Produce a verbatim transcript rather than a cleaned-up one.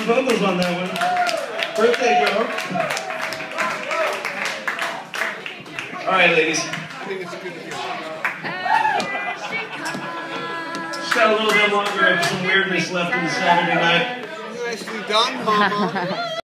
vocals on that one. Birthday girl. All right, ladies. I think it's good to hear. Just got a little bit longer of some weirdness left in the Saturday night. Nicely done, Mama.